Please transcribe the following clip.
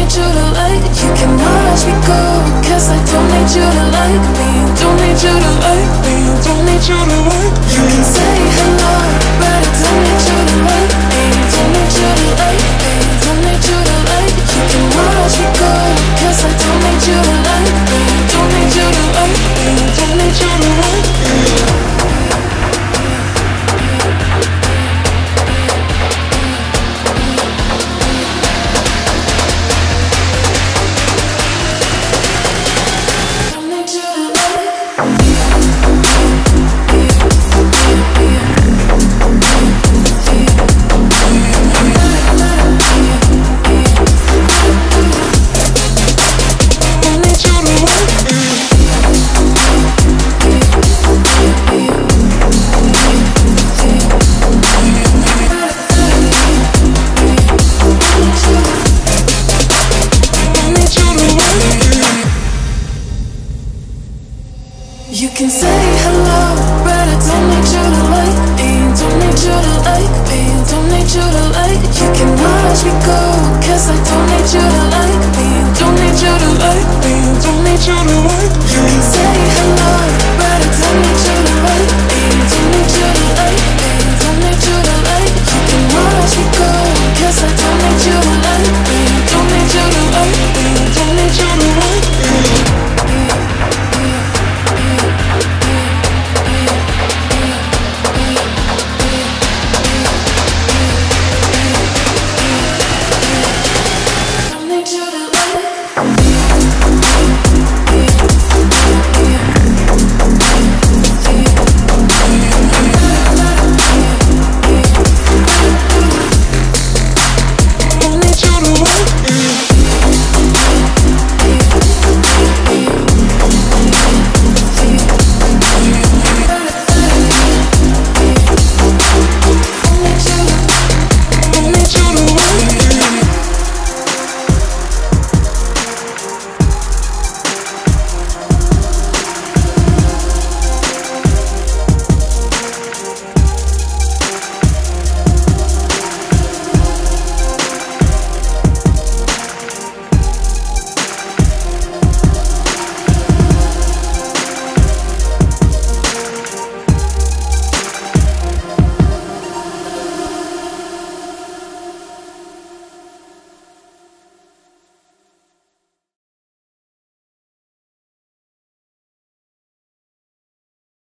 need you to like. You can watch me go, cause I don't need you to like me. Don't need you to like me. Don't need you to like me. You can say hello, but I don't need you to like me. Don't need you to like me. Don't need you to like. You can watch me go, cause I don't need you to like me. Don't need you to like me. Don't need you to like me. You can say hello, but I don't need you to like me. Don't need you to like me. Don't need you to